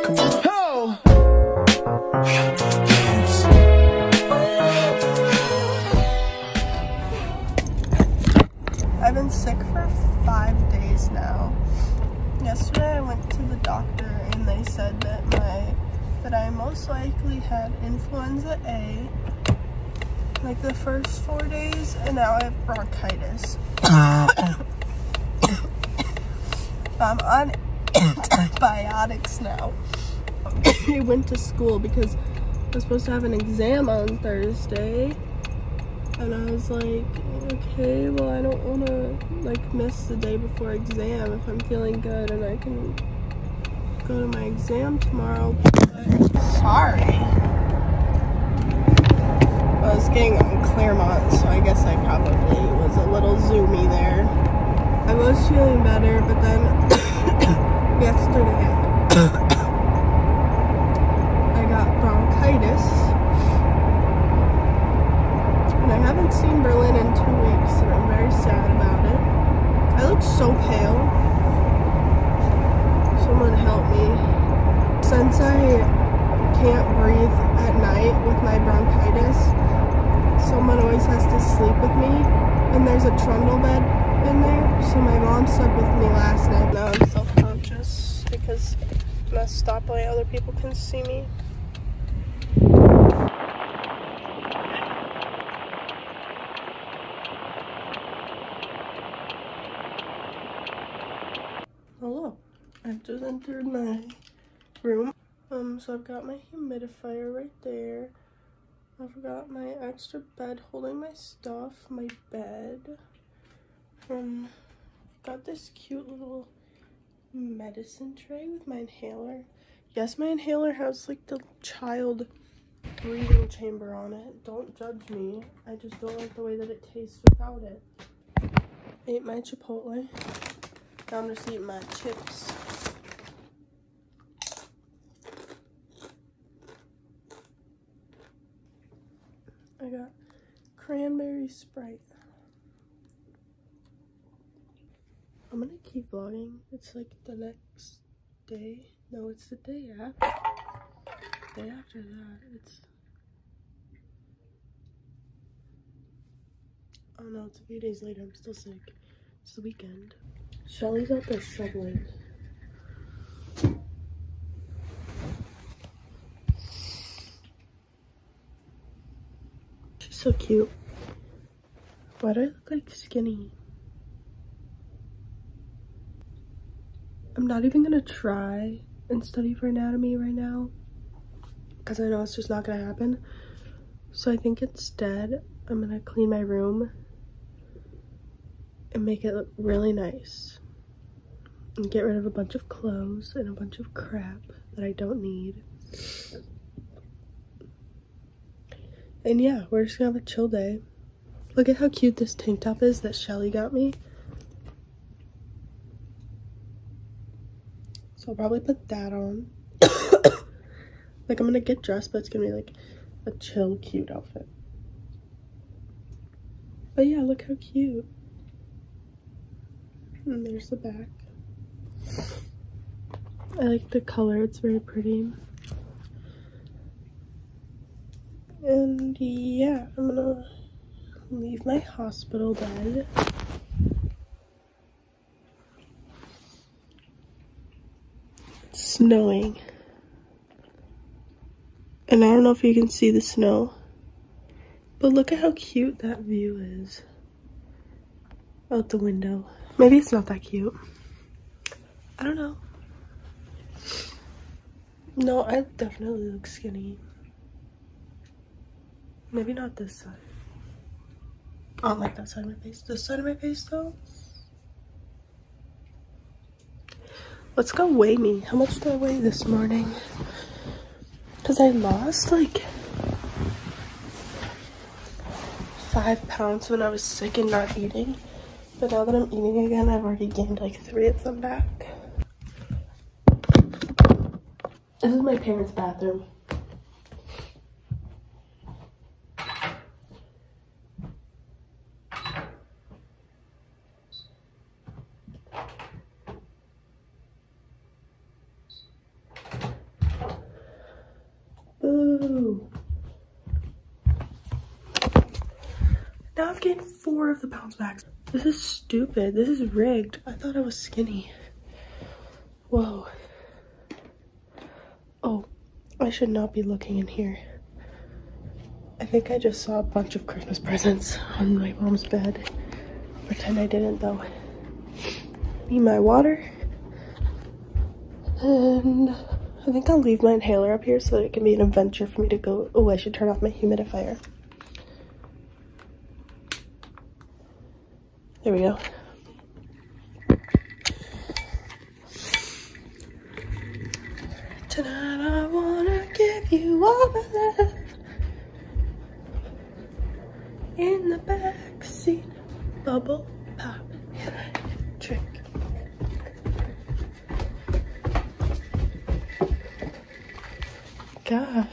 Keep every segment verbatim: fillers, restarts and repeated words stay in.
Come on. Oh! I've been sick for five days now. Yesterday I went to the doctor and they said that my that I most likely had influenza A like the first four days, and now I have bronchitis. I'm on antibiotics now. I went to school because I was supposed to have an exam on Thursday, and I was like, okay, well, I don't want to like miss the day before exam if I'm feeling good and I can go to my exam tomorrow. But sorry. I was getting on Claremont, so I guess I probably was a little zoomy there. I was feeling better, but then yesterday I got bronchitis, and I haven't seen Berlin in two weeks, and I'm very sad about it. I look so pale. Someone help me. Since I can't breathe at night with my bronchitis, someone always has to sleep with me, and there's a trundle bed in there, so my mom slept with me last night. Now I'm self-conscious because I'm at a stoplight, other people can see me. Hello, I've just entered my room. Um, so I've got my humidifier right there. I've got my extra bed holding my stuff, my bed. Um, got this cute little medicine tray with my inhaler. Yes, my inhaler has like the child breathing chamber on it. Don't judge me. I just don't like the way that it tastes without it. Ate my Chipotle. Now I'm just eating my chips. I got cranberry Sprite. I'm gonna keep vlogging. It's like the next day. No, it's the day after. The day after that, it's... Oh no, it's a few days later. I'm still sick. It's the weekend. Shelly's out there shoveling. She's so cute. Why do I look like skinny? I'm not even gonna try and study for anatomy right now because I know it's just not gonna happen. So I think instead I'm gonna clean my room and make it look really nice and get rid of a bunch of clothes and a bunch of crap that I don't need. And yeah, we're just gonna have a chill day. Look at how cute this tank top is that Shelly got me. So I'll probably put that on. Like, I'm gonna get dressed, but it's gonna be like a chill, cute outfit. But yeah, look how cute. And there's the back. I like the color, it's very pretty. And yeah, I'm gonna leave my hospital bed. It's snowing. And I don't know if you can see the snow, but look at how cute that view is out the window. Maybe it's not that cute. I don't know. No, I definitely look skinny. Maybe not this side. I don't like that side of my face. This side of my face though. Let's go weigh me. How much did I weigh this morning? Because I lost like five pounds when I was sick and not eating. But now that I'm eating again, I've already gained like three of them back. This is my parents' bathroom. Now I've gained four of the pounds back. This is stupid. This is rigged. I thought I was skinny. Whoa. Oh, I should not be looking in here. I think I just saw a bunch of Christmas presents on my mom's bed. Pretend I didn't though. Need my water. And I think I'll leave my inhaler up here so that it can be an adventure for me to go. Oh, I should turn off my humidifier. There we go. Tonight I wanna give you all my love. In the backseat, bubble pop trick. God,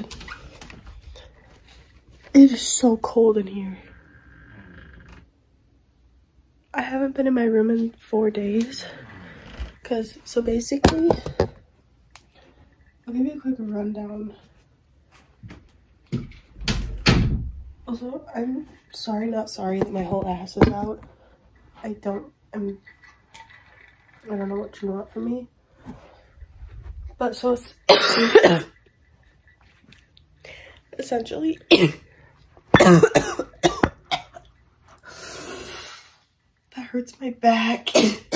it is so cold in here. I haven't been in my room in four days. Cause so basically, I'll give you a quick rundown. Also, I'm sorry, not sorry that my whole ass is out. I don't, I'm, I don't know what you want from me. But so it's essentially, that hurts my back.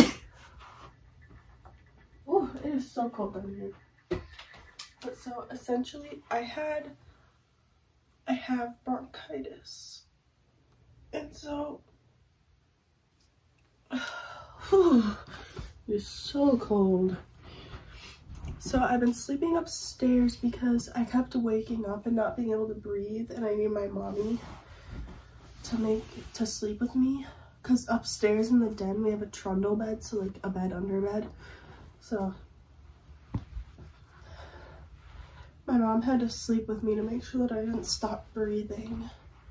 Oh, it is so cold down here. But so essentially, I had, I have bronchitis. And so, whew, it's so cold. So I've been sleeping upstairs because I kept waking up and not being able to breathe, and I need my mommy to make, to sleep with me. Cause upstairs in the den we have a trundle bed, so like a bed under bed. So my mom had to sleep with me to make sure that I didn't stop breathing.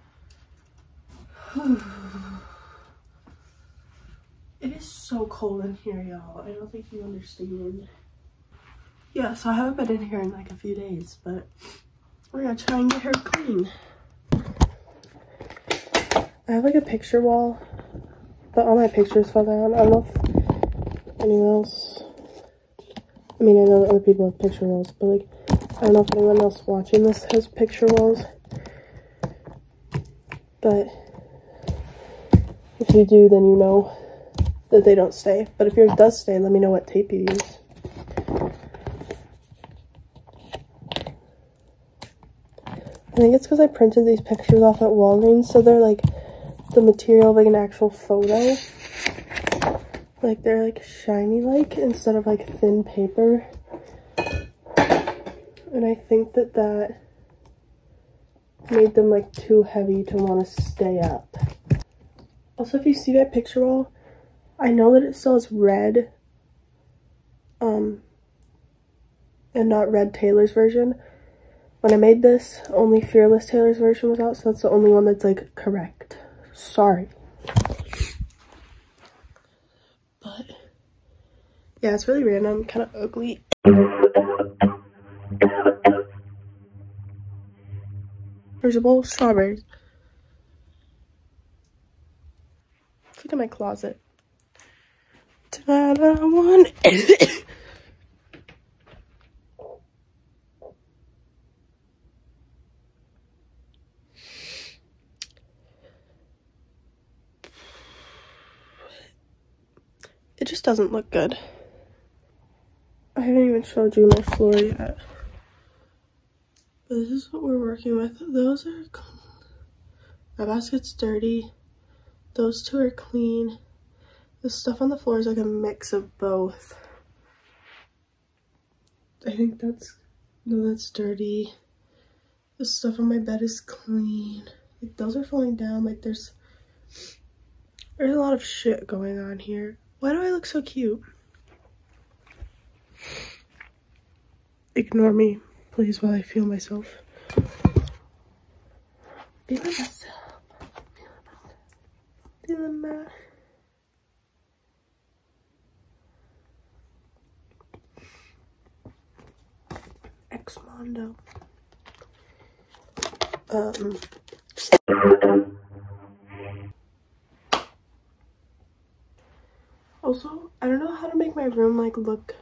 It is so cold in here, y'all. I don't think you understand. Yeah, so I haven't been in here in like a few days, but we're gonna try and get her clean. I have like a picture wall, but all my pictures fell down. I don't know if anyone else, I mean, I know that other people have picture walls, but like, I don't know if anyone else watching this has picture walls. But if you do, then you know that they don't stay. But if yours does stay, let me know what tape you use. I think it's because I printed these pictures off at Walgreens, so they're like the material of like an actual photo. Like they're like shiny like instead of like thin paper. And I think that that made them like too heavy to want to stay up. Also, if you see my picture wall, I know that it still has red, um, and not Red Taylor's version. When I made this, only Fearless Taylor's version was out, so that's the only one that's like correct. Sorry. But yeah, it's really random, kind of ugly. There's a bowl of strawberries. Let's look at my closet. Tonight I want It just doesn't look good. I haven't even showed you my floor yet. But this is what we're working with. Those are clean. My basket's dirty. Those two are clean. The stuff on the floor is like a mix of both. I think that's, no, that's dirty. The stuff on my bed is clean. Like those are falling down. Like there's, there's a lot of shit going on here. Why do I look so cute? Ignore me, please, while I feel myself. Feeling myself. Feeling my... Ex-Mondo. Um... Also, I don't know how to make my room like look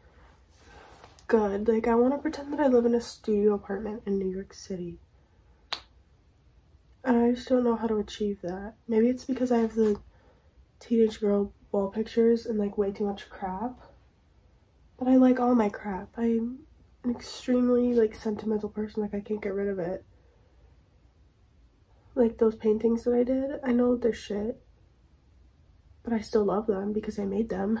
good. Like, I want to pretend that I live in a studio apartment in New York City. And I just don't know how to achieve that. Maybe it's because I have the teenage girl wall pictures and like way too much crap. But I like all my crap. I'm an extremely like sentimental person. Like, I can't get rid of it. Like those paintings that I did, I know they're shit, but I still love them because I made them.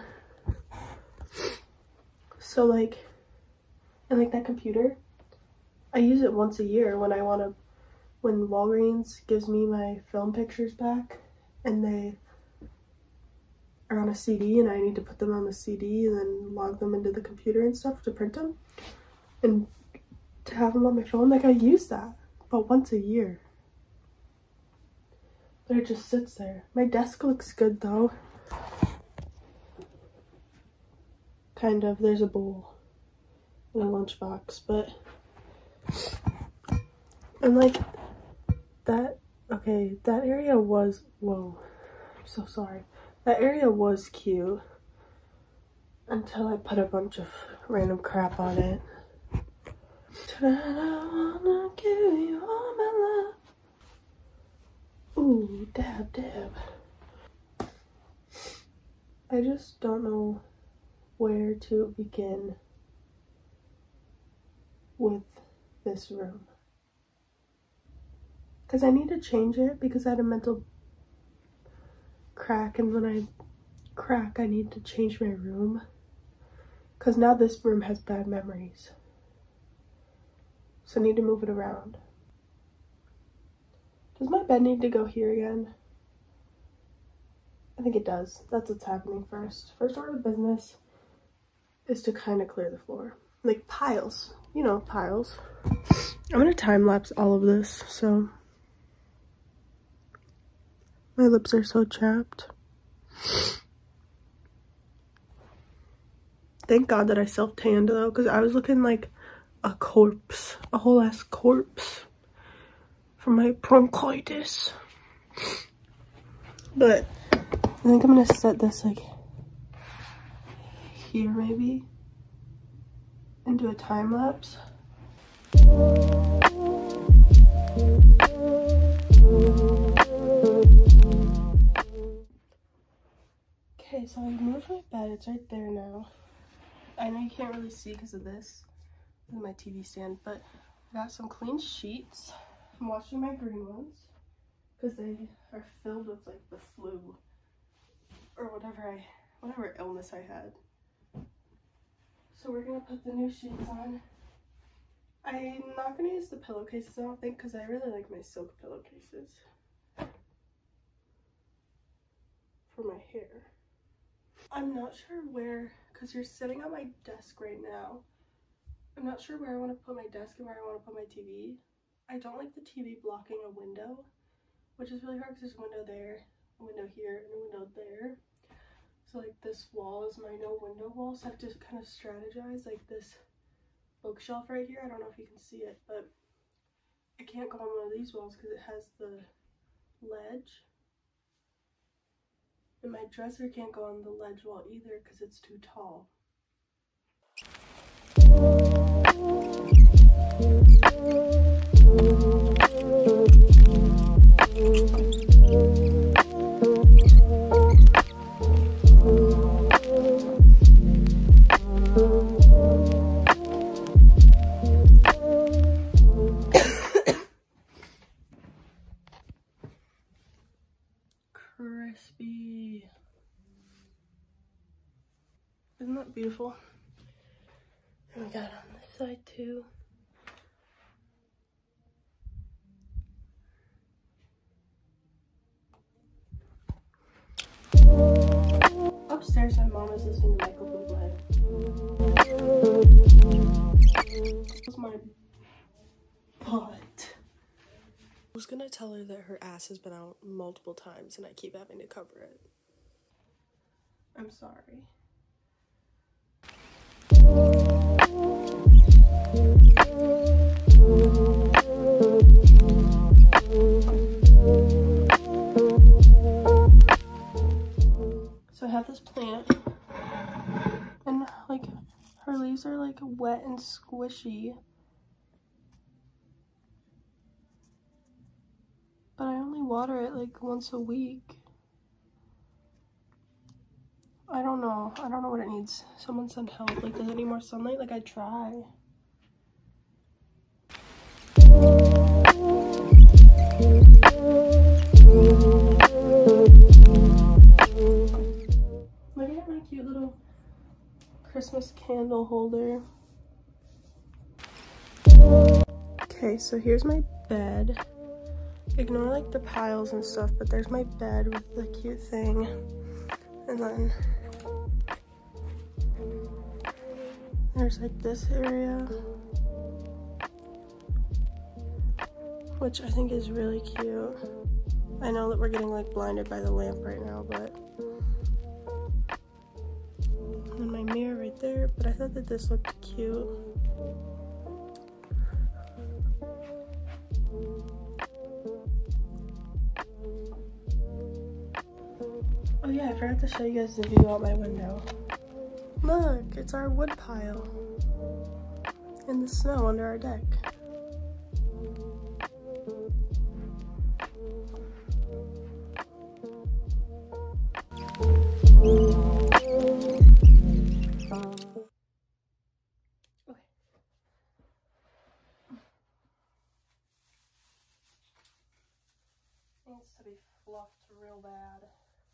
So like, and like that computer, I use it once a year when I want to, when Walgreens gives me my film pictures back and they are on a C D and I need to put them on the C D and then log them into the computer and stuff to print them and to have them on my phone. Like, I use that, but once a year. But it just sits there. My desk looks good though. Kind of. There's a bowl and a lunchbox, but and like that, okay, that area was, whoa, I'm so sorry. That area was cute until I put a bunch of random crap on it. Tonight I wanna give you all my love. Ooh, dab, dab. I just don't know where to begin with this room. Because I need to change it because I had a mental crack, and when I crack, I need to change my room. Because now this room has bad memories. So I need to move it around. Does my bed need to go here again? I think it does. That's what's happening first. First order of business is to kind of clear the floor. Like piles. You know, piles. I'm going to time lapse all of this, so my lips are so chapped. Thank God that I self-tanned though, because I was looking like a corpse. A whole ass corpse. From my bronchitis. But I think I'm gonna set this like here maybe and do a time lapse. Okay, so I moved my bed. It's right there now. I know you can't really see because of this. This is my T V stand, but I got some clean sheets. I'm washing my green ones because they are filled with like the flu or whatever I whatever illness I had. So we're gonna put the new sheets on. I'm not gonna use the pillowcases, I don't think, because I really like my silk pillowcases for my hair. I'm not sure where, because you're sitting on my desk right now. I'm not sure where I want to put my desk and where I want to put my T V. I don't like the T V blocking a window, which is really hard because there's a window there, a window here, and a window there. So like this wall is my no window wall, so I have to kind of strategize. Like this bookshelf right here, I don't know if you can see it, but it can't go on one of these walls because it has the ledge. And my dresser can't go on the ledge wall either because it's too tall. Crispy. Isn't that beautiful? And we got it on this side too. Upstairs, my mom is listening to Michael Bublé. This was my butt. I was gonna tell her that her ass has been out multiple times and I keep having to cover it. I'm sorry. So I have this plant and squishy. But I only water it like once a week. I don't know. I don't know what it needs. Someone send help. Like, does it need more sunlight? Like, I try. Look at my cute little Christmas candle holder. Okay, so here's my bed. Ignore like the piles and stuff, but there's my bed with the cute thing. And then there's like this area, which I think is really cute. I know that we're getting like blinded by the lamp right now, but and my mirror right there, but I thought that this looked cute. Oh yeah, I forgot to show you guys the view out my window. Look, it's our wood pile in the snow under our deck. Needs to be fluffed real bad.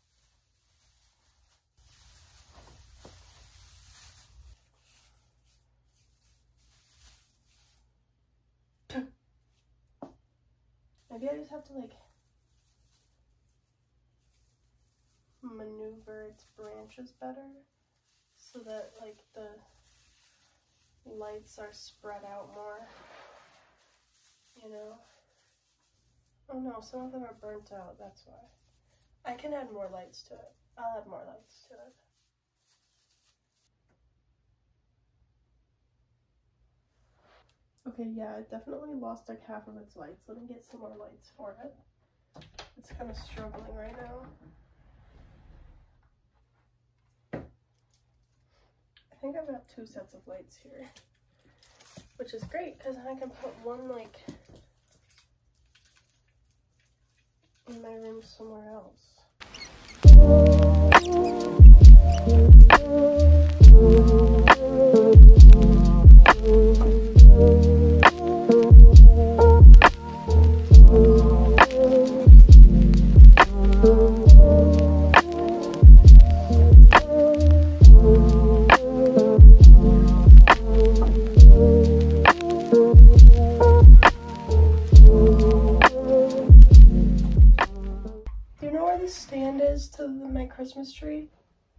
Maybe I just have to like maneuver its branches better so that like the lights are spread out more, you know? Oh no, some of them are burnt out, that's why. I can add more lights to it. I'll add more lights to it. Okay, yeah, it definitely lost like half of its lights. Let me get some more lights for it. It's kind of struggling right now. I think I've got two sets of lights here, which is great because I can put one like in my room somewhere else. Stand is to the, my Christmas tree?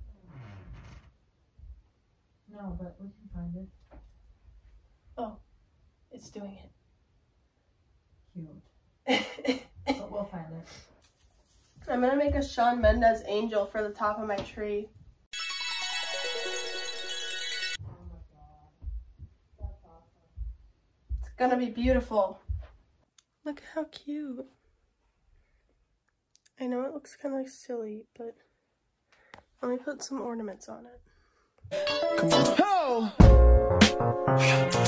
No, but we can find it. Oh, it's doing it. Cute. But we'll find it. I'm gonna make a Shawn Mendes angel for the top of my tree. Oh my god. That's awesome. It's gonna be beautiful. Look how cute. I know it looks kind of like silly, but let me put some ornaments on it. Come on. Oh!